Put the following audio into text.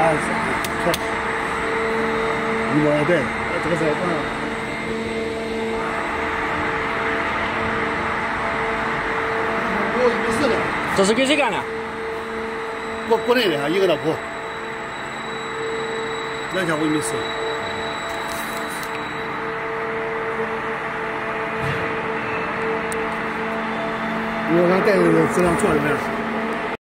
错。1毛2对，这个是我1.4的。 这是给谁干的？ 国内的啊，一个老婆。2条我1.4。我刚带的质量做怎么样？